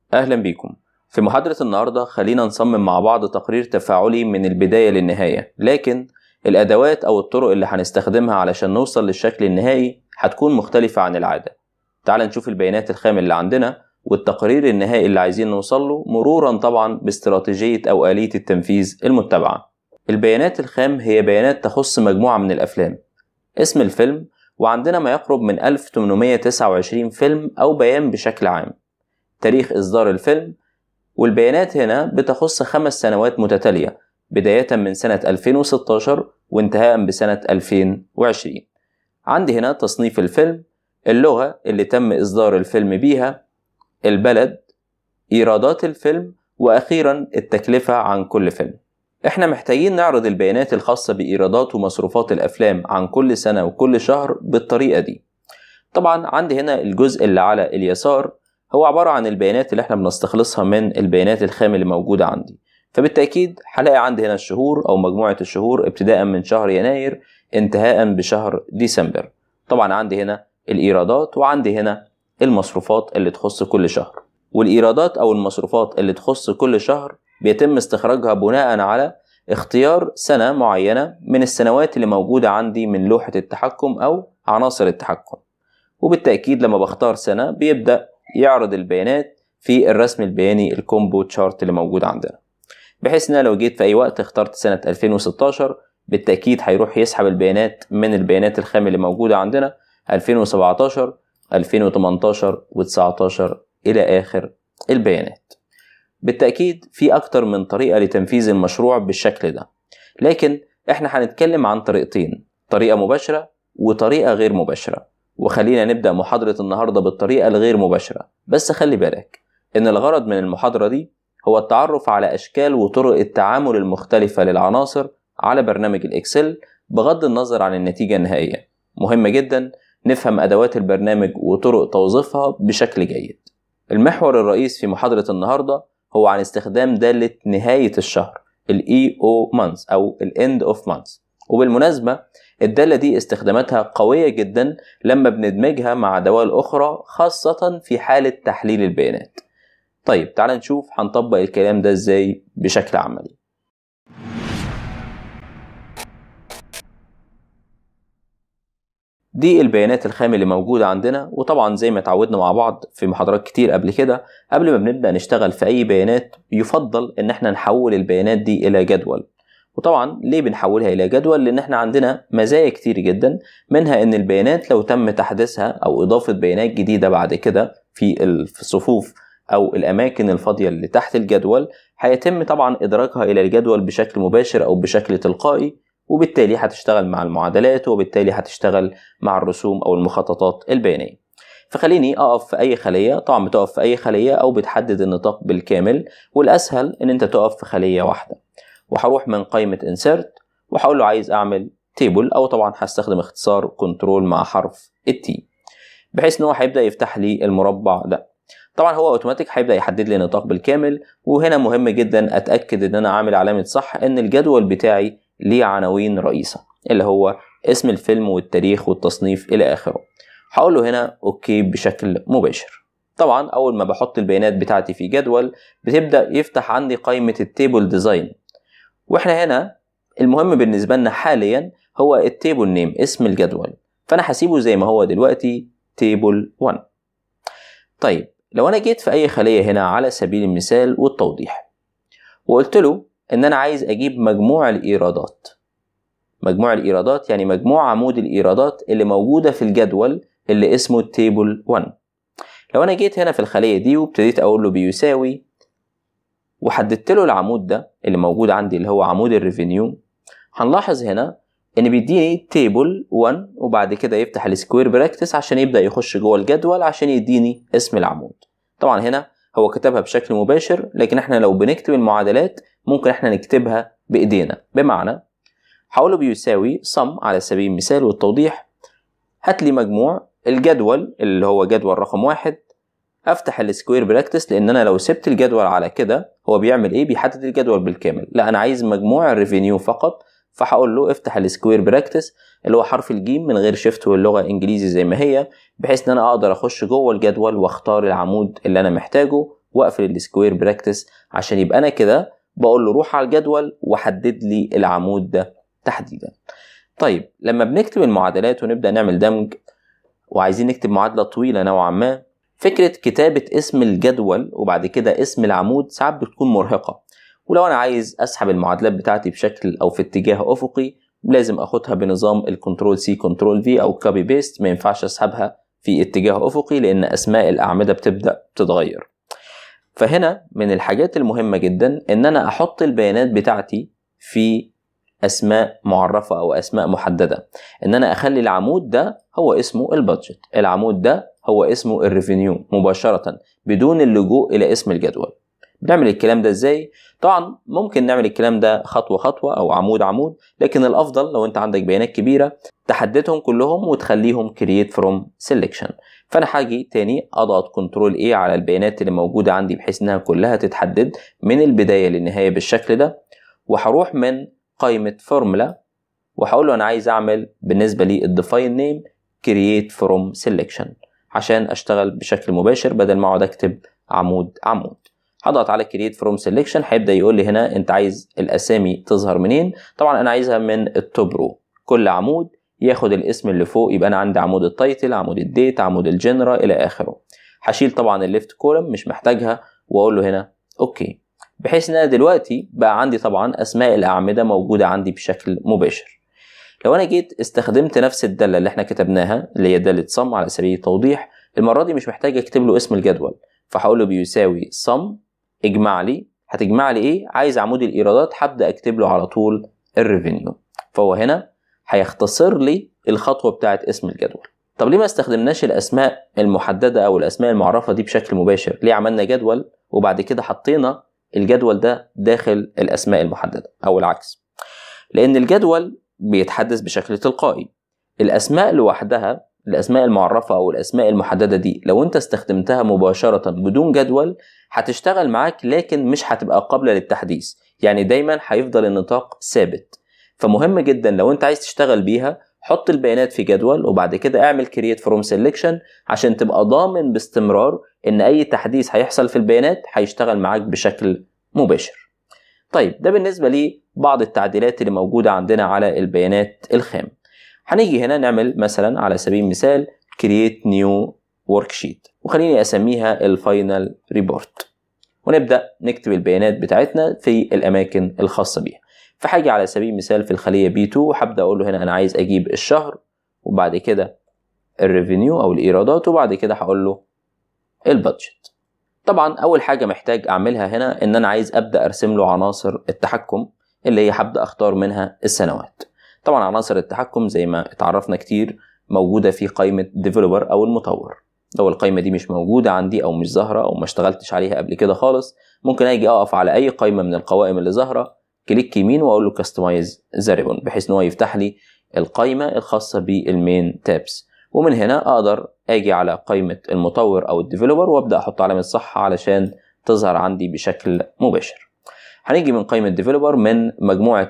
أهلا بيكم. في محاضرة النهاردة خلينا نصمم مع بعض تقرير تفاعلي من البداية للنهاية، لكن الأدوات أو الطرق اللي هنستخدمها علشان نوصل للشكل النهائي هتكون مختلفة عن العادة. تعال نشوف البيانات الخام اللي عندنا والتقرير النهائي اللي عايزين نوصل له، مرورا طبعا باستراتيجية أو آلية التنفيذ المتبعة. البيانات الخام هي بيانات تخص مجموعة من الأفلام، اسم الفيلم، وعندنا ما يقرب من 1829 فيلم أو بيان بشكل عام، تاريخ إصدار الفيلم، والبيانات هنا بتخص 5 سنوات متتالية بداية من سنة 2016 وانتهاء بسنة 2020. عندي هنا تصنيف الفيلم، اللغة اللي تم إصدار الفيلم بيها، البلد، إيرادات الفيلم، وأخيرا التكلفة عن كل فيلم. احنا محتاجين نعرض البيانات الخاصة بإيرادات ومصروفات الأفلام عن كل سنة وكل شهر بالطريقة دي. طبعا عندي هنا الجزء اللي على اليسار هو عبارة عن البيانات اللي احنا بنستخلصها من البيانات الخام اللي موجودة عندي، فبالتأكيد هلاقي عندي هنا الشهور أو مجموعة الشهور ابتداء من شهر يناير انتهاء بشهر ديسمبر. طبعا عندي هنا الإيرادات وعندي هنا المصروفات اللي تخص كل شهر، والإيرادات أو المصروفات اللي تخص كل شهر بيتم استخراجها بناء على اختيار سنة معينة من السنوات اللي موجودة عندي من لوحة التحكم أو عناصر التحكم، وبالتأكيد لما بختار سنة بيبدأ يعرض البيانات في الرسم البياني الكومبو تشارت اللي موجود عندنا، بحيث ان لو جيت في اي وقت اخترت سنة 2016 بالتأكيد هيروح يسحب البيانات من البيانات الخام اللي موجودة عندنا 2017 2018 و19 الى اخر البيانات. بالتأكيد في اكتر من طريقة لتنفيذ المشروع بالشكل ده، لكن احنا هنتكلم عن طريقتين، طريقة مباشرة وطريقة غير مباشرة. وخلينا نبدأ محاضرة النهاردة بالطريقة الغير مباشرة، بس خلي بالك إن الغرض من المحاضرة دي هو التعرف على أشكال وطرق التعامل المختلفة للعناصر على برنامج الإكسل بغض النظر عن النتيجة النهائية. مهم جدا نفهم أدوات البرنامج وطرق توظيفها بشكل جيد. المحور الرئيس في محاضرة النهاردة هو عن استخدام دالة نهاية الشهر ال EO months أو ال End of months، وبالمناسبة الدالة دي استخداماتها قوية جدا لما بندمجها مع دوال أخرى، خاصة في حالة تحليل البيانات. طيب تعال نشوف هنطبق الكلام ده ازاي بشكل عملي. دي البيانات الخام اللي موجودة عندنا، وطبعا زي ما اتعودنا مع بعض في محاضرات كتير قبل كده، قبل ما بنبدأ نشتغل في أي بيانات يفضل إن احنا نحول البيانات دي إلى جدول. وطبعا ليه بنحولها إلى جدول؟ لأن احنا عندنا مزايا كتير جدا، منها إن البيانات لو تم تحديثها أو إضافة بيانات جديدة بعد كده في الصفوف أو الأماكن الفاضية اللي تحت الجدول، هيتم طبعا إدراجها إلى الجدول بشكل مباشر أو بشكل تلقائي، وبالتالي هتشتغل مع المعادلات وبالتالي هتشتغل مع الرسوم أو المخططات البيانية. فخليني أقف في أي خلية، طبعا بتقف في أي خلية أو بتحدد النطاق بالكامل، والأسهل إن أنت تقف في خلية واحدة، وهروح من قائمة Insert وهقول له عايز أعمل تيبل، أو طبعا هستخدم اختصار كنترول مع حرف التي، بحيث إن هو هيبدأ يفتح لي المربع ده. طبعا هو اوتوماتيك هيبدأ يحدد لي نطاق بالكامل، وهنا مهم جدا أتأكد إن أنا عامل علامة صح، إن الجدول بتاعي ليه عناوين رئيسة اللي هو اسم الفيلم والتاريخ والتصنيف إلى آخره. هقول له هنا أوكي بشكل مباشر. طبعا أول ما بحط البيانات بتاعتي في جدول بتبدأ يفتح عندي قائمة التيبل ديزاين، واحنا هنا المهم بالنسبة لنا حاليا هو التيبل نيم، اسم الجدول، فأنا هسيبه زي ما هو دلوقتي تيبل 1. طيب لو أنا جيت في أي خلية هنا على سبيل المثال والتوضيح وقلت له إن أنا عايز أجيب مجموع الإيرادات، مجموع الإيرادات يعني مجموع عمود الإيرادات اللي موجودة في الجدول اللي اسمه تيبل 1. لو أنا جيت هنا في الخلية دي وابتديت أقول له بيساوي وحددت له العمود ده اللي موجود عندي اللي هو عمود الريفينيو، هنلاحظ هنا ان بيديني تيبل 1 وبعد كده يفتح السكوير براكتس عشان يبدأ يخش جوه الجدول عشان يديني اسم العمود. طبعا هنا هو كتبها بشكل مباشر، لكن احنا لو بنكتب المعادلات ممكن احنا نكتبها بايدينا، بمعنى هقوله بيساوي sum على سبيل المثال والتوضيح، هات لي مجموع الجدول اللي هو جدول رقم 1، افتح السكوير براكتس، لان انا لو سبت الجدول على كده هو بيعمل ايه؟ بيحدد الجدول بالكامل، لا انا عايز مجموع الريفينيو فقط، فهقول له افتح السكوير براكتس اللي هو حرف الجيم من غير شيفت واللغه انجليزي زي ما هي، بحيث ان انا اقدر اخش جوه الجدول واختار العمود اللي انا محتاجه واقفل السكوير براكتس عشان يبقى انا كده بقول له روح على الجدول وحدد لي العمود ده تحديدا. طيب لما بنكتب المعادلات ونبدأ نعمل دمج وعايزين نكتب معادلة طويلة نوعا ما، فكرة كتابة اسم الجدول وبعد كده اسم العمود ساعات بتكون مرهقة، ولو أنا عايز أسحب المعادلات بتاعتي بشكل أو في اتجاه أفقي لازم أخدها بنظام الكنترول سي كنترول في أو كوبي بيست، ما ينفعش أسحبها في اتجاه أفقي لأن أسماء الأعمدة بتبدأ تتغير. فهنا من الحاجات المهمة جدا إن أنا أحط البيانات بتاعتي في أسماء معرفة أو أسماء محددة، إن أنا أخلي العمود ده هو اسمه البادجت، العمود ده هو اسمه الريفينيو مباشرة بدون اللجوء إلى اسم الجدول. بنعمل الكلام ده إزاي؟ طبعا ممكن نعمل الكلام ده خطوة خطوة أو عمود عمود، لكن الأفضل لو أنت عندك بيانات كبيرة تحددهم كلهم وتخليهم create from selection. فأنا هاجي تاني أضغط كنترول A على البيانات اللي موجودة عندي بحيث إنها كلها تتحدد من البداية للنهاية بالشكل ده، وهروح من قائمة فورمولا وهقول له أنا عايز أعمل بالنسبة لي الديفاين نيم create from selection عشان أشتغل بشكل مباشر بدل ما أقعد أكتب عمود عمود. هضغط على create from selection، هيبدأ يقول لي هنا أنت عايز الأسامي تظهر منين. طبعا أنا عايزها من التوب رو، كل عمود ياخد الاسم اللي فوق، يبقى أنا عندي عمود التايتل، عمود الديت، عمود الجنرا إلى آخره. هشيل طبعا الليفت كولم مش محتاجها وأقول له هنا أوكي، بحيث ان انا دلوقتي بقى عندي طبعا اسماء الاعمده موجوده عندي بشكل مباشر. لو انا جيت استخدمت نفس الداله اللي احنا كتبناها اللي هي داله sum على سبيل التوضيح، المره دي مش محتاج اكتب له اسم الجدول، فهقول له بيساوي sum اجمع لي، هتجمع لي ايه؟ عايز عمود الايرادات، هبدا اكتب له على طول الريفينيو، فهو هنا هيختصر لي الخطوه بتاعه اسم الجدول. طب ليه ما استخدمناش الاسماء المحدده او الاسماء المعرفه دي بشكل مباشر؟ ليه عملنا جدول وبعد كده حطينا الجدول ده داخل الأسماء المحددة أو العكس؟ لأن الجدول بيتحدث بشكل تلقائي، الأسماء لوحدها، الأسماء المعرفة أو الأسماء المحددة دي لو أنت استخدمتها مباشرة بدون جدول هتشتغل معاك لكن مش هتبقى قابلة للتحديث، يعني دايما هيفضل النطاق ثابت. فمهم جدا لو أنت عايز تشتغل بيها حط البيانات في جدول وبعد كده اعمل create from selection عشان تبقى ضامن باستمرار ان اي تحديث هيحصل في البيانات هيشتغل معاك بشكل مباشر. طيب ده بالنسبة لي بعض التعديلات اللي موجودة عندنا على البيانات الخام. هنيجي هنا نعمل مثلا على سبيل المثال create new worksheet وخليني اسميها الفاينل ريبورت، ونبدأ نكتب البيانات بتاعتنا في الاماكن الخاصة بيها. فحاجي على سبيل المثال في الخلية B2 وهبدأ أقول له هنا أنا عايز أجيب الشهر وبعد كده الريفينيو أو الإيرادات وبعد كده هقول له البادجت. طبعا أول حاجة محتاج أعملها هنا إن أنا عايز أبدأ أرسم له عناصر التحكم اللي هي هبدأ أختار منها السنوات. طبعا عناصر التحكم زي ما اتعرفنا كتير موجودة في قائمة ديفلوبر أو المطور. لو القائمة دي مش موجودة عندي أو مش ظاهرة أو ما اشتغلتش عليها قبل كده خالص، ممكن أجي أقف على أي قائمة من القوائم اللي ظاهرة، كليك يمين واقول له كاستمايز ذا ريبون بحيث ان هو يفتح لي القائمه الخاصه بالمين تابس، ومن هنا اقدر اجي على قائمه المطور او الديفلوبر وابدا احط علامه صح علشان تظهر عندي بشكل مباشر. هنيجي من قائمه ديفلوبر من مجموعه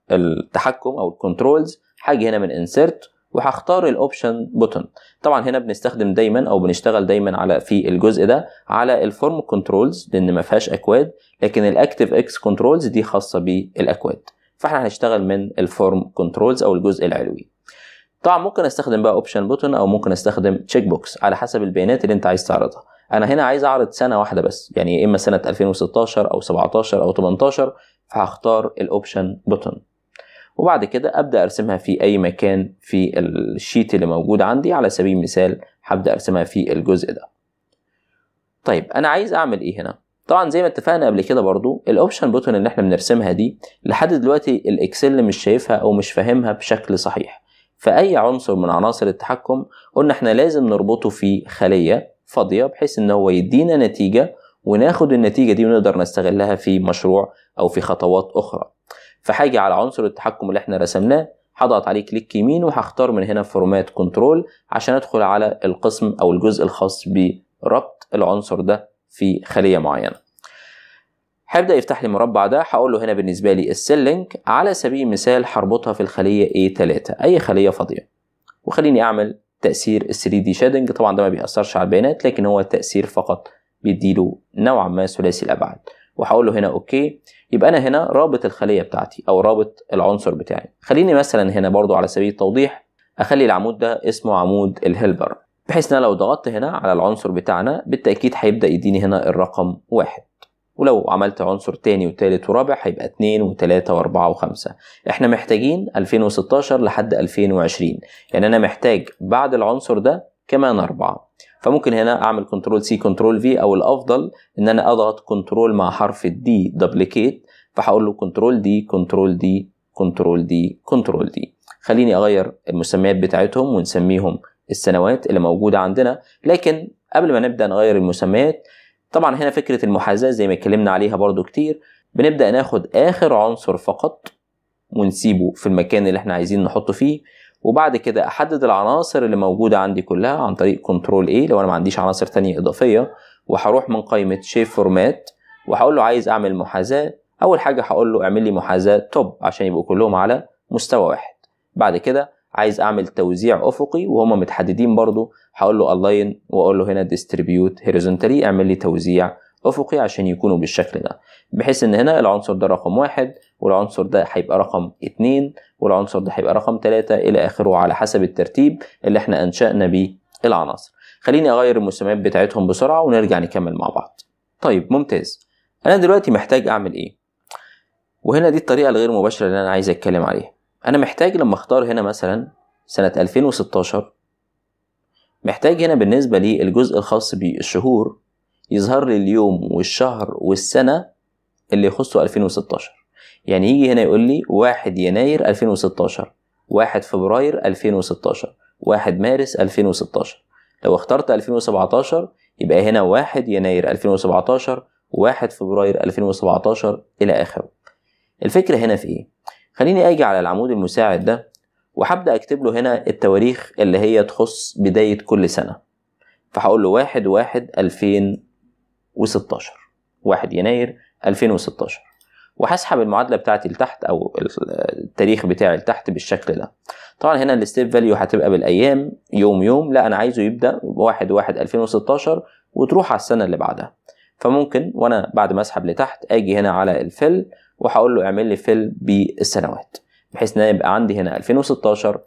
التحكم او الكنترولز، هاجي هنا من انسيرت وهختار الاوبشن بوتون. طبعا هنا بنستخدم دايما او بنشتغل دايما على في الجزء ده على الفورم كنترولز لان ما فيهاش اكواد، لكن الاكتيف اكس كنترولز دي خاصه بالاكواد، فاحنا هنشتغل من الفورم كنترولز او الجزء العلوي. طبعا ممكن استخدم بقى اوبشن بوتون او ممكن استخدم تشيك بوكس على حسب البيانات اللي انت عايز تعرضها. انا هنا عايز اعرض سنه واحده بس، يعني اما سنه 2016 او 17 او 18، فهختار الاوبشن بوتون وبعد كده ابدا ارسمها في اي مكان في الشيت اللي موجود عندي. على سبيل المثال هبدا ارسمها في الجزء ده. طيب انا عايز اعمل ايه هنا؟ طبعا زي ما اتفقنا قبل كده برضو الاوبشن بوتون اللي احنا بنرسمها دي لحد دلوقتي الاكسل مش شايفها او مش فاهمها بشكل صحيح، فاي عنصر من عناصر التحكم قلنا احنا لازم نربطه في خلية فاضية بحيث ان هو يدينا نتيجة وناخد النتيجة دي ونقدر نستغلها في مشروع او في خطوات اخرى. فهاجي على عنصر التحكم اللي احنا رسمناه، هضغط عليه كليك يمين وهختار من هنا فورمات كنترول عشان ادخل على القسم او الجزء الخاص بربط العنصر ده في خلية معينة. هيبدأ يفتح لي مربع ده، هقول له هنا بالنسبة لي السيل لينك على سبيل المثال هربطها في الخلية A3 اي خلية فاضية، وخليني اعمل تأثير 3D شادنج. طبعا ده ما بيأثرش على البيانات لكن هو تأثير فقط بيديله نوعا ما ثلاثي الابعاد، وهقول له هنا اوكي. يبقى انا هنا رابط الخليه بتاعتي او رابط العنصر بتاعي. خليني مثلا هنا برضو على سبيل التوضيح اخلي العمود ده اسمه عمود الهيلبر، بحيث ان انا لو ضغطت هنا على العنصر بتاعنا بالتاكيد هيبدا يديني هنا الرقم 1، ولو عملت عنصر تاني وتالت ورابع هيبقى 2 و3 و4 و5. احنا محتاجين 2016 لحد 2020، يعني انا محتاج بعد العنصر ده كمان 4. فممكن هنا اعمل كنترول سي كنترول في، او الافضل ان انا اضغط كنترول مع حرف الدي دوبليكيت، فهقول له كنترول دي كنترول دي كنترول دي كنترول دي. خليني اغير المسميات بتاعتهم ونسميهم السنوات اللي موجودة عندنا. لكن قبل ما نبدأ نغير المسميات، طبعا هنا فكرة المحاذاة زي ما اتكلمنا عليها برضو كتير، بنبدأ ناخد آخر عنصر فقط ونسيبه في المكان اللي احنا عايزين نحطه فيه، وبعد كده أحدد العناصر اللي موجودة عندي كلها عن طريق كنترول A لو أنا ما عنديش عناصر تانية إضافية، وهروح من قائمة شيب فورمات وهقول له عايز أعمل محاذاة. أول حاجة هقول له اعمل لي محاذاة توب عشان يبقوا كلهم على مستوى واحد. بعد كده عايز اعمل توزيع افقي وهم متحددين برضو، هقول له align واقول له هنا distribute horizontally اعمل لي توزيع افقي عشان يكونوا بالشكل ده، بحيث ان هنا العنصر ده رقم 1 والعنصر ده هيبقى رقم 2 والعنصر ده هيبقى رقم 3 الى اخره على حسب الترتيب اللي احنا انشأنا بيه العناصر. خليني اغير المسميات بتاعتهم بسرعة ونرجع نكمل مع بعض. طيب ممتاز، انا دلوقتي محتاج اعمل ايه؟ وهنا دي الطريقة الغير مباشرة اللي انا عايز اتكلم عليها. انا محتاج لما اختار هنا مثلا سنة 2016، محتاج هنا بالنسبة لي الجزء الخاص بالشهور يظهر لي اليوم والشهر والسنة اللي يخصوا 2016. يعني يجي هنا يقول لي 1 يناير 2016، 1 فبراير 2016، 1 مارس 2016. لو اخترت 2017 يبقى هنا 1 يناير 2017 و1 فبراير 2017 إلى آخره. الفكرة هنا في إيه؟ خليني أجي على العمود المساعد ده وهبدأ أكتب له هنا التواريخ اللي هي تخص بداية كل سنة. فهقول له 1/1/2016، 1 يناير 2016، وهسحب المعادلة بتاعتي لتحت أو التاريخ بتاعي لتحت بالشكل ده. طبعا هنا الستيب فاليو هتبقى بالأيام، يوم يوم، لا أنا عايزه يبدأ 1/1/2016 وتروح على السنة اللي بعدها. فممكن وأنا بعد ما أسحب لتحت أجي هنا على الفيل وهقول له اعمل لي فيل بالسنوات، بحيث ان يبقى عندي هنا 2016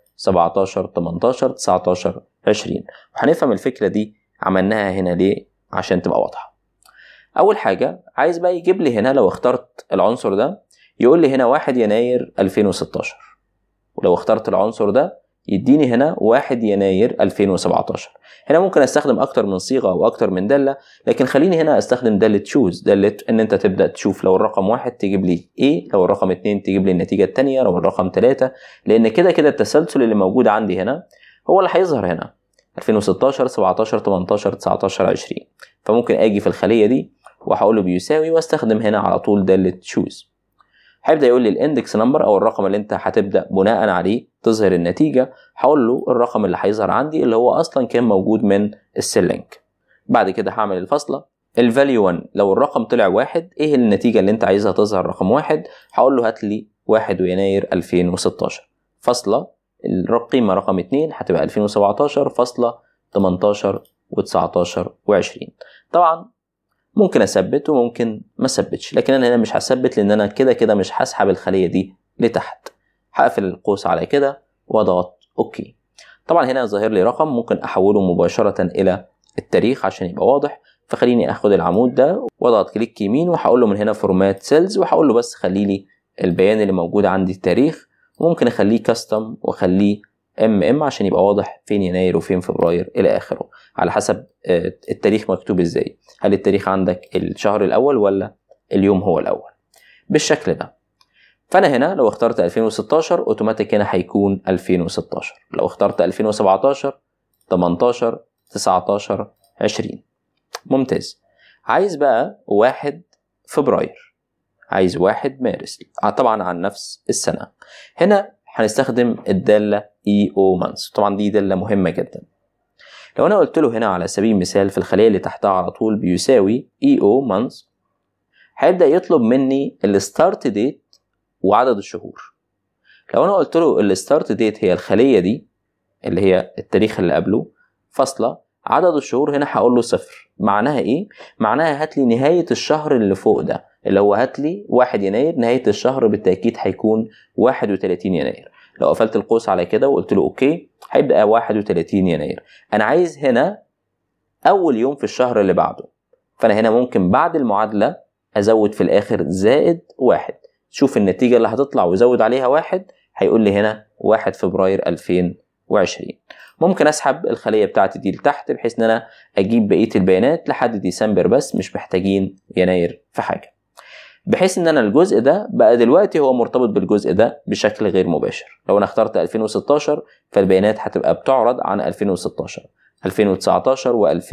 17 18 19 20. وهنفهم الفكرة دي عملناها هنا ليه عشان تبقى واضحة. اول حاجة عايز بقى يجيب لي هنا لو اخترت العنصر ده يقول لي هنا 1 يناير 2016، ولو اخترت العنصر ده يديني هنا 1 يناير 2017. هنا ممكن استخدم اكتر من صيغة او اكتر من دالة، لكن خليني هنا استخدم دالة تشوز، دالة ان انت تبدأ تشوف لو الرقم 1 تجيب لي ايه، لو الرقم 2 تجيب لي النتيجة التانية، لو الرقم 3، لان كده كده التسلسل اللي موجود عندي هنا هو اللي هيظهر هنا 2016 17 18 19 20. فممكن اجي في الخلية دي وهقول له بيساوي واستخدم هنا على طول دالة تشوز. هيبدأ يقول لي الاندكس نمبر او الرقم اللي انت هتبدأ بناء عليه تظهر النتيجة. هقول له الرقم اللي هيظهر عندي اللي هو اصلا كان موجود من السيل لينك. بعد كده هعمل الفاصلة الفاليو 1، لو الرقم طلع 1 ايه النتيجة اللي انت عايزها تظهر رقم 1؟ هقول له هات لي 1 يناير 2016 فاصلة القيمة رقم 2 هتبقى 2017 فاصلة 18 و19 و20. طبعا ممكن اثبت وممكن ما اثبتش، لكن انا هنا مش هثبت لان انا كده كده مش هسحب الخليه دي لتحت. هقفل القوس على كده واضغط اوكي. طبعا هنا ظاهر لي رقم ممكن احوله مباشره الى التاريخ عشان يبقى واضح. فخليني اخد العمود ده واضغط كليك يمين وهقول له من هنا فورمات سيلز، وهقول له بس خلي لي البيان اللي موجود عندي التاريخ، وممكن اخليه كاستم واخليه عشان يبقى واضح فين يناير وفين فبراير الى اخره على حسب التاريخ مكتوب ازاي. هل التاريخ عندك الشهر الاول ولا اليوم هو الاول بالشكل ده. فانا هنا لو اخترت 2016 اوتوماتيك هنا هيكون 2016، لو اخترت 2017 18 19 20. ممتاز. عايز بقى 1 فبراير، عايز 1 مارس، طبعا عن نفس السنة. هنا هنستخدم الدالة EO months، طبعا دي دالة مهمة جدا. لو انا قلت له هنا على سبيل المثال في الخلية اللي تحتها على طول بيساوي EO months، هيبدأ يطلب مني الستارت ديت وعدد الشهور. لو انا قلت له الستارت ديت هي الخلية دي اللي هي التاريخ اللي قبله فاصلة عدد الشهور هنا هقول له 0. معناها ايه؟ معناها هات لي نهاية الشهر اللي فوق ده، اللي هو هات لي 1 يناير، نهاية الشهر بالتأكيد هيكون 31 يناير. لو قفلت القوس على كده وقلت له اوكي هيبقى 31 يناير. انا عايز هنا اول يوم في الشهر اللي بعده، فانا هنا ممكن بعد المعادلة ازود في الاخر زائد 1. شوف النتيجة اللي هتطلع وزود عليها 1، هيقول لي هنا 1 فبراير 2020. ممكن اسحب الخلية بتاعتي دي لتحت بحيث ان انا اجيب بقية البيانات لحد ديسمبر بس، مش محتاجين يناير في حاجة، بحيث ان انا الجزء ده بقى دلوقتي هو مرتبط بالجزء ده بشكل غير مباشر. لو انا اخترت 2016 فالبيانات هتبقى بتعرض عن 2016 2019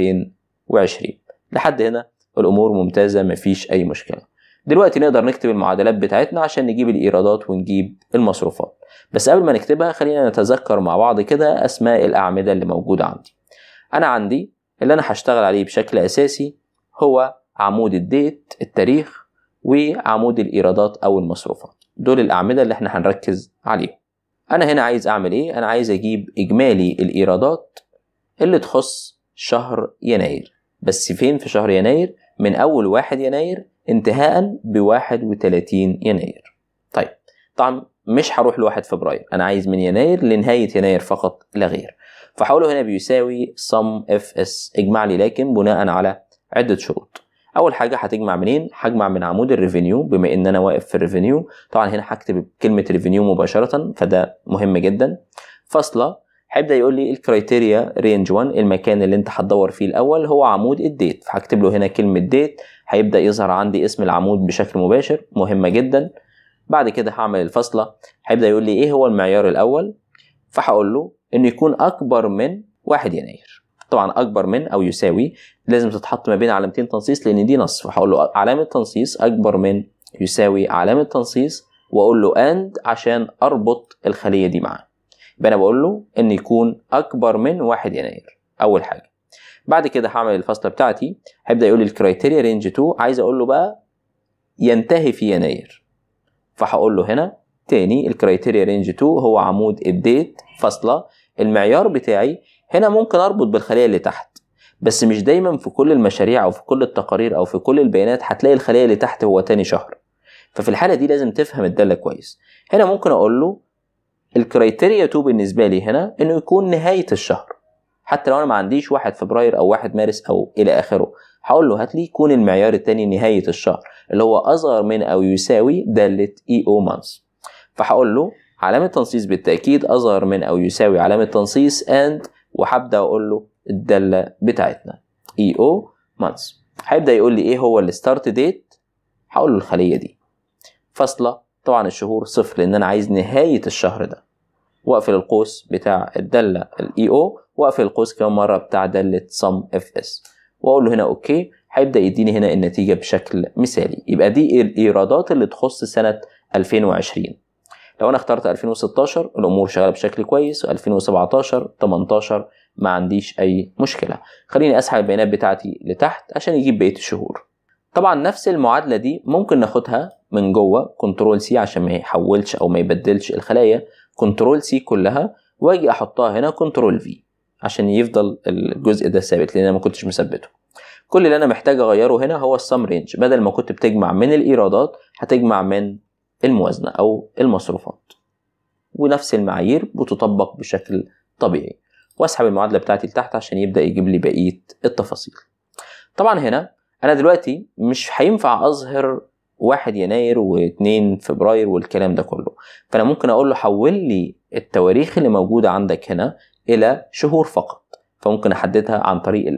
و2020. لحد هنا الامور ممتازة، مفيش اي مشكلة. دلوقتي نقدر نكتب المعادلات بتاعتنا عشان نجيب الايرادات ونجيب المصروفات. بس قبل ما نكتبها خلينا نتذكر مع بعض كده اسماء الاعمدة اللي موجودة عندي. انا عندي اللي انا هشتغل عليه بشكل اساسي هو عمود الديت التاريخ وعمود الإيرادات أو المصروفات. دول الأعمدة اللي احنا هنركز عليهم. أنا هنا عايز أعمل إيه؟ أنا عايز أجيب إجمالي الإيرادات اللي تخص شهر يناير، بس فين في شهر يناير؟ من أول 1 يناير انتهاء ب31 يناير. طيب طبعا مش هروح ل1 فبراير، أنا عايز من يناير لنهاية يناير فقط لا غير. فهقوله هنا بيساوي sum fs اجمع لي لكن بناء على عدة شروط. اول حاجه هتجمع منين؟ هجمع من عمود الريفينيو، بما ان انا واقف في الريفينيو طبعا هنا هكتب كلمه ريفينيو مباشره فده مهم جدا. فاصله هيبدا يقول لي الكرايتيريا رينج 1، المكان اللي انت هتدور فيه الاول هو عمود الديت، فهكتب له هنا كلمه ديت، هيبدا يظهر عندي اسم العمود بشكل مباشر، مهمه جدا. بعد كده هعمل الفاصله، هيبدا يقول لي ايه هو المعيار الاول، فهقول له انه يكون اكبر من 1 يناير. طبعا اكبر من او يساوي لازم تتحط ما بين علامتين تنصيص لان دي نص، فهقول له علامه تنصيص اكبر من يساوي علامه تنصيص، واقول له اند عشان اربط الخليه دي معاه. يبقى انا بقول له ان يكون اكبر من 1 يناير اول حاجه. بعد كده هعمل الفاصله بتاعتي، هيبدا يقول لي الكرايتيريا رينج 2، عايز اقول له بقى ينتهي في يناير، فهقول له هنا تاني الكرايتيريا رينج 2 هو عمود الديت فاصله المعيار بتاعي. هنا ممكن اربط بالخليه اللي تحت، بس مش دايما في كل المشاريع او في كل التقارير او في كل البيانات هتلاقي الخليه اللي تحت هو تاني شهر، ففي الحاله دي لازم تفهم الداله كويس. هنا ممكن اقول له الكرايتيريا 2 بالنسبه لي هنا انه يكون نهايه الشهر، حتى لو انا ما عنديش 1 فبراير او 1 مارس او الى اخره، هقول له هات لي يكون المعيار الثاني نهايه الشهر اللي هو اصغر من او يساوي داله EO months. فهقول له علامه تنصيص بالتاكيد اصغر من او يساوي علامه تنصيص and، وهبدا اقول له الداله بتاعتنا EO months. هيبدا يقول لي ايه هو الستارت ديت، هقول له الخليه دي فاصله طبعا الشهور 0 لان انا عايز نهايه الشهر ده، واقفل القوس بتاع الداله EO، واقفل القوس كمان مره بتاع داله sum fs، واقول له هنا اوكي. هيبدا يديني هنا النتيجه بشكل مثالي. يبقى دي الايرادات اللي تخص سنه 2020. لو انا اخترت 2016 الامور شغاله بشكل كويس، و2017 18 ما عنديش اي مشكله. خليني اسحب البيانات بتاعتي لتحت عشان يجيب بقيه الشهور. طبعا نفس المعادله دي ممكن ناخدها من جوه كنترول سي عشان ما يحولش او ما يبدلش الخلايا، كنترول سي كلها واجي احطها هنا كنترول في عشان يفضل الجزء ده ثابت لان انا ما كنتش مثبته. كل اللي انا محتاج اغيره هنا هو السم رينج، بدل ما كنت بتجمع من الايرادات هتجمع من الموازنه او المصروفات، ونفس المعايير بتطبق بشكل طبيعي. واسحب المعادله بتاعتي لتحت عشان يبدا يجيب لي بقيه التفاصيل. طبعا هنا انا دلوقتي مش هينفع اظهر 1 يناير و2 فبراير والكلام ده كله، فانا ممكن اقول له حول لي التواريخ اللي موجوده عندك هنا الى شهور فقط، فممكن احددها عن طريق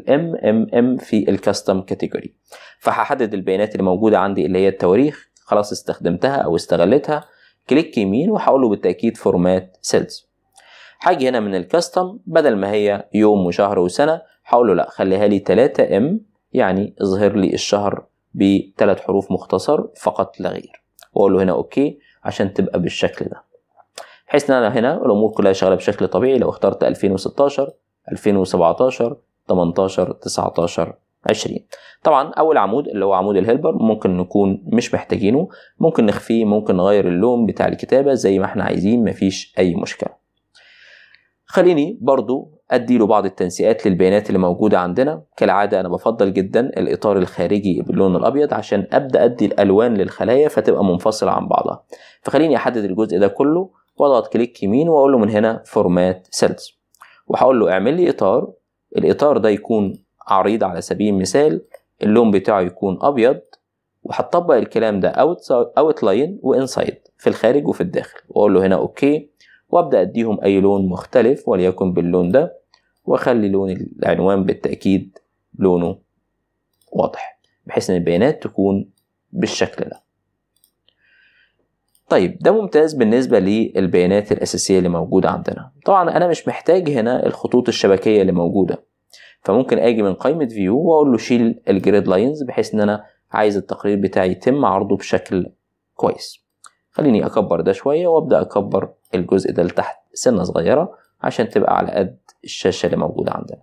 MMM في الكاستم كاتيجوري. فهحدد البيانات اللي موجوده عندي اللي هي التواريخ، خلاص استخدمتها او استغلتها، كليك يمين وهقول له بالتاكيد فورمات سيلز. هاجي هنا من الكاستم بدل ما هي يوم وشهر وسنه هقول له لا خليها لي 3M، يعني اظهر لي الشهر ب3 حروف مختصر فقط لا غير، واقول له هنا اوكي عشان تبقى بالشكل ده، بحيث ان انا هنا الامور كلها شغاله بشكل طبيعي. لو اخترت 2016 2017 18 19 20. طبعا اول عمود اللي هو عمود الهيلبر ممكن نكون مش محتاجينه، ممكن نخفيه، ممكن نغير اللون بتاع الكتابه زي ما احنا عايزين، مفيش اي مشكله. خليني برضو اديله بعض التنسيقات للبيانات اللي موجودة عندنا. كالعادة انا بفضل جدا الاطار الخارجي باللون الابيض عشان ابدأ ادي الالوان للخلايا فتبقى منفصلة عن بعضها. فخليني احدد الجزء ده كله واضغط كليك يمين واقول له من هنا فورمات سيلز، وهقول له اعمل لي اطار. الاطار ده يكون عريض على سبيل المثال، اللون بتاعه يكون ابيض، وهطبق الكلام ده اوت لاين وانسايد في الخارج وفي الداخل، واقول له هنا اوكي، وابدا اديهم اي لون مختلف وليكن باللون ده، واخلي لون العنوان بالتاكيد لونه واضح بحيث ان البيانات تكون بالشكل ده. طيب ده ممتاز بالنسبة للبيانات الأساسية اللي موجودة عندنا. طبعا أنا مش محتاج هنا الخطوط الشبكية اللي موجودة، فممكن أجي من قائمة فيو وأقول له شيل الجريد لاينز بحيث إن أنا عايز التقرير بتاعي يتم عرضه بشكل كويس. خليني أكبر ده شوية وأبدأ أكبر الجزء ده لتحت سنة صغيرة عشان تبقى على قد الشاشة اللي موجودة عندنا.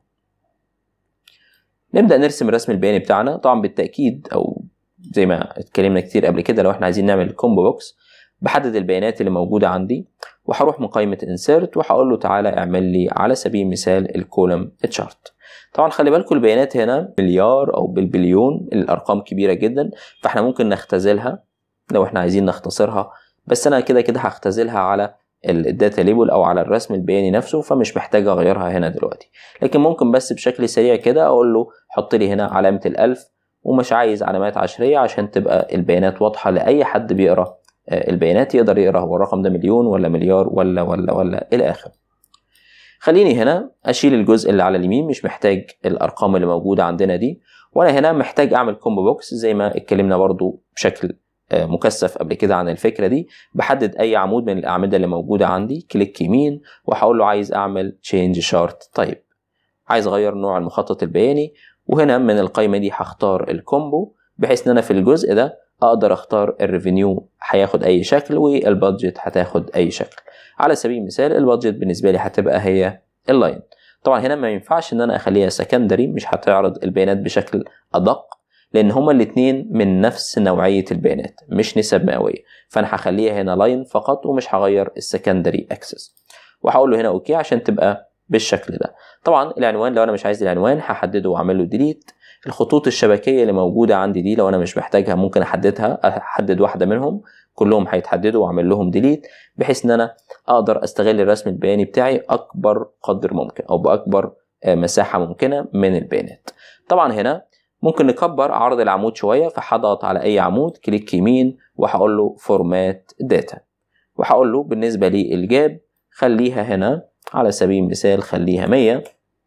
نبدأ نرسم الرسم البياني بتاعنا. طبعا بالتأكيد أو زي ما اتكلمنا كتير قبل كده، لو احنا عايزين نعمل كومبو بوكس بحدد البيانات اللي موجودة عندي وهروح من قائمة insert وهقول له تعالى اعمل لي على سبيل المثال الكولم تشارت. طبعا خلي بالكم البيانات هنا مليار او بالبليون، الارقام كبيرة جدا، فاحنا ممكن نختزلها لو احنا عايزين نختصرها، بس انا كده كده هختزلها على الداتا ليبل او على الرسم البياني نفسه، فمش محتاج اغيرها هنا دلوقتي. لكن ممكن بس بشكل سريع كده اقول له حط لي هنا علامة الالف، ومش عايز علامات عشرية عشان تبقى البيانات واضحة لأي حد بيقرأ البيانات، يقدر يقرأ هو الرقم ده مليون ولا مليار ولا إلى آخره. خليني هنا أشيل الجزء اللي على اليمين، مش محتاج الأرقام اللي موجودة عندنا دي، وأنا هنا محتاج أعمل كومبو بوكس زي ما اتكلمنا برضو بشكل مكثف قبل كده عن الفكرة دي. بحدد أي عمود من الأعمدة اللي موجودة عندي، كليك يمين وهقول له عايز أعمل change chart type، عايز أغير نوع المخطط البياني، وهنا من القائمة دي هختار الكومبو بحيث ان انا في الجزء ده اقدر اختار الريفينيو هياخد اي شكل والبادجت هتاخد اي شكل. على سبيل المثال البادجت بالنسبة لي هتبقى هي اللاين. طبعا هنا ما ينفعش ان انا اخليها سكندري، مش هتعرض البيانات بشكل ادق لان هما الاتنين من نفس نوعية البيانات مش نسب مئوية، فانا هخليها هنا لاين فقط ومش هغير السكندري اكسس، وهقول له هنا اوكي عشان تبقى بالشكل ده. طبعا العنوان لو انا مش عايز العنوان هحدده واعمل له ديليت. الخطوط الشبكيه اللي موجوده عندي دي لو انا مش محتاجها ممكن احدد واحده منهم، كلهم هيتحددوا واعمل لهم ديليت بحيث ان انا اقدر استغل الرسم البياني بتاعي اكبر قدر ممكن او باكبر مساحه ممكنه من البيانات. طبعا هنا ممكن نكبر عرض العمود شويه، فهضغط على اي عمود كليك يمين وهقول له فورمات داتا، وهقول له بالنسبه للجاب خليها هنا على سبيل المثال خليها 100،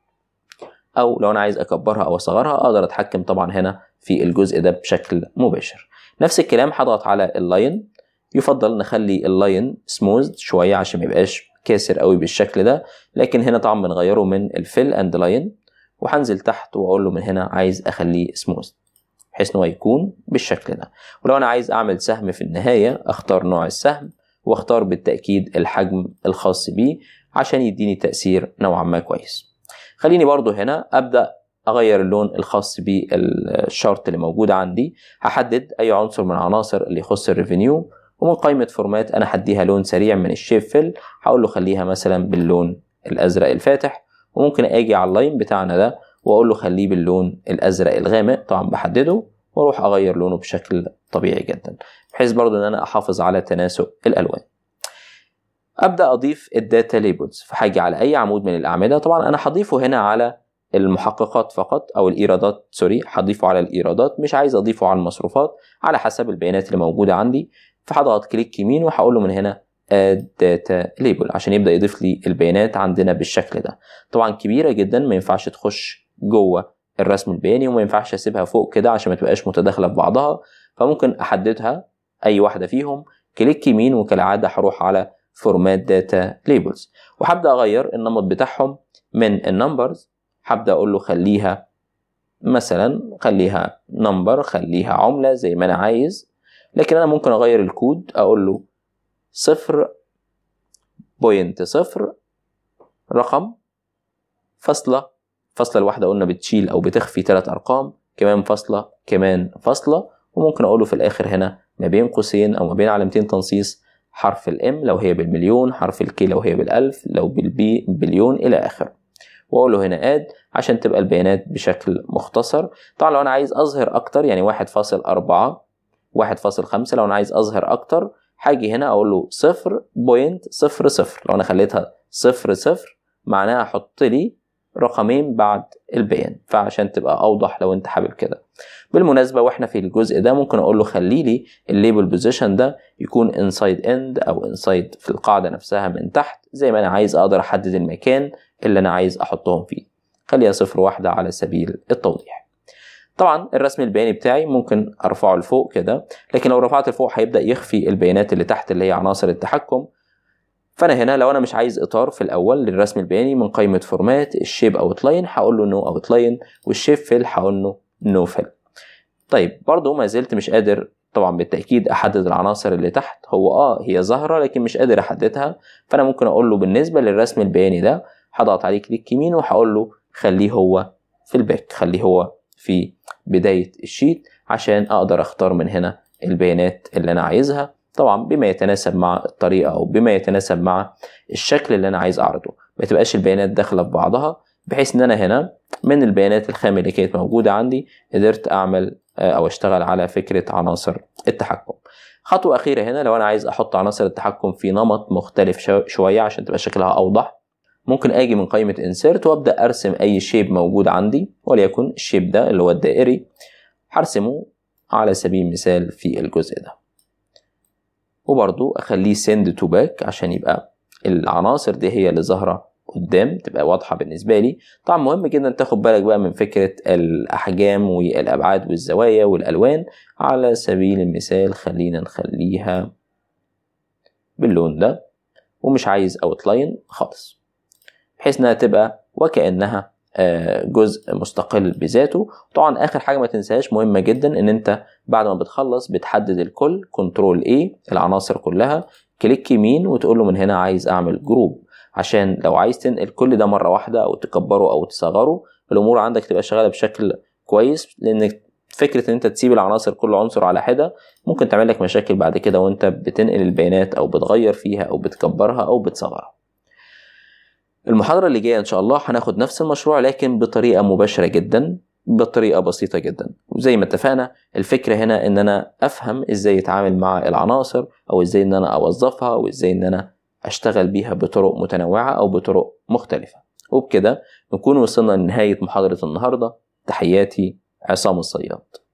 او لو انا عايز اكبرها او اصغرها اقدر اتحكم طبعا هنا في الجزء ده بشكل مباشر. نفس الكلام هضغط على اللاين، يفضل نخلي اللاين سموث شويه عشان ما يبقاش كاسر قوي بالشكل ده، لكن هنا طبعا بنغيره من الفيل اند لاين، وهنزل تحت واقول له من هنا عايز اخليه سموث بحيث ان هو يكون بالشكل ده. ولو انا عايز اعمل سهم في النهايه اختار نوع السهم واختار بالتاكيد الحجم الخاص بيه عشان يديني تأثير نوعا ما كويس. خليني برضو هنا أبدأ أغير اللون الخاص بالشارت اللي موجود عندي، هحدد أي عنصر من العناصر اللي يخص الريفينيو، ومن قائمة فورمات أنا هديها لون سريع من الشيب فيل، هقول له خليها مثلا باللون الأزرق الفاتح، وممكن أجي على اللاين بتاعنا ده وأقول له خليه باللون الأزرق الغامق، طبعا بحدده وأروح أغير لونه بشكل طبيعي جدا بحيث برضو أن أنا أحافظ على تناسق الألوان. أبدأ أضيف الداتا ليبلز، فهاجي على أي عمود من الأعمدة. طبعا أنا هضيفه هنا على المحققات فقط أو الإيرادات، هضيفه على الإيرادات، مش عايز أضيفه على المصروفات على حسب البيانات اللي موجودة عندي. فهضغط كليك يمين وهقول له من هنا add data label عشان يبدأ يضيف لي البيانات عندنا بالشكل ده. طبعا كبيرة جدا ما ينفعش تخش جوه الرسم البياني وما ينفعش أسيبها فوق كده عشان ما تبقاش متداخلة في بعضها، فممكن أحددها أي واحدة فيهم كليك يمين، وكالعادة هروح على فورمات داتا ليبلز وهبدأ أغير النمط بتاعهم من النمبرز. هبدأ أقول له خليها مثلا خليها نمبر، خليها عملة زي ما أنا عايز، لكن أنا ممكن أغير الكود أقول له 0.0 رقم فاصلة الواحدة قلنا بتشيل أو بتخفي 3 أرقام، كمان فاصلة كمان فاصلة، وممكن أقوله في الآخر هنا ما بين قوسين أو ما بين علامتين تنصيص حرف الام لو هي بالمليون، حرف الكي لو هي بالألف، لو بالبليون إلى آخر. واقول له هنا اد عشان تبقى البيانات بشكل مختصر. طبعا لو انا عايز اظهر اكتر يعني 1.4 1.5 لو انا عايز اظهر اكتر هاجي هنا اقول له 0.00. لو انا خليتها 0.0 معناها حط لي رقمين بعد البيان، فعشان تبقى اوضح لو انت حابب كده. بالمناسبه واحنا في الجزء ده ممكن اقول له خلي لي الليبل بوزيشن ده يكون انسايد اند او انسايد في القاعده نفسها من تحت، زي ما انا عايز اقدر احدد المكان اللي انا عايز احطهم فيه. خليها 0.1 على سبيل التوضيح. طبعا الرسم البياني بتاعي ممكن ارفعه لفوق كده، لكن لو رفعت لفوق هيبدا يخفي البيانات اللي تحت اللي هي عناصر التحكم. فانا هنا لو انا مش عايز اطار في الاول للرسم البياني من قائمه فورمات الشيب اوتلاين هقول له نو اوتلاين، والشيب فيل هقول له نو فيل. طيب برضو ما زلت مش قادر طبعا بالتاكيد احدد العناصر اللي تحت، هو هي ظاهره لكن مش قادر احددها. فانا ممكن اقول له بالنسبه للرسم البياني ده هضغط عليه كليك يمين وهقول له خليه هو في الباك، خليه هو في بدايه الشيت عشان اقدر اختار من هنا البيانات اللي انا عايزها، طبعا بما يتناسب مع الطريقه او بما يتناسب مع الشكل اللي انا عايز اعرضه، ما تبقاش البيانات داخله في بعضها، بحيث ان انا هنا من البيانات الخام اللي كانت موجوده عندي قدرت اعمل او اشتغل على فكره عناصر التحكم. خطوه اخيره هنا لو انا عايز احط عناصر التحكم في نمط مختلف شويه عشان تبقى شكلها اوضح، ممكن اجي من قائمه انسيرت وابدا ارسم اي شيب موجود عندي، وليكن الشيب ده اللي هو الدائري هرسمه على سبيل المثال في الجزء ده، وبرضو اخليه send to back عشان يبقى العناصر دي هي اللي ظاهره قدام تبقى واضحه بالنسبه لي. طبعا مهم جدا تاخد بالك بقى من فكره الاحجام والابعاد والزوايا والالوان. على سبيل المثال خلينا نخليها باللون ده ومش عايز اوتلاين خالص، بحيث انها تبقى وكانها جزء مستقل بذاته. طبعا اخر حاجه ما تنساهاش مهمه جدا ان انت بعد ما بتخلص بتحدد الكل كنترول A العناصر كلها، كليك يمين وتقول له من هنا عايز اعمل جروب، عشان لو عايز تنقل كل ده مره واحده او تكبره او تصغره الامور عندك تبقى شغاله بشكل كويس. لان فكره ان انت تسيب العناصر كل عنصر على حده ممكن تعمل لك مشاكل بعد كده وانت بتنقل البيانات او بتغير فيها او بتكبرها او بتصغرها. المحاضرة اللي جاية إن شاء الله هناخد نفس المشروع لكن بطريقة مباشرة جدا، بطريقة بسيطة جدا. وزي ما اتفقنا الفكرة هنا إن أنا أفهم إزاي أتعامل مع العناصر أو إزاي إن أنا أوظفها أو إزاي إن أنا أشتغل بيها بطرق متنوعة أو بطرق مختلفة. وبكده نكون وصلنا لنهاية محاضرة النهاردة. تحياتي عصام الصياد.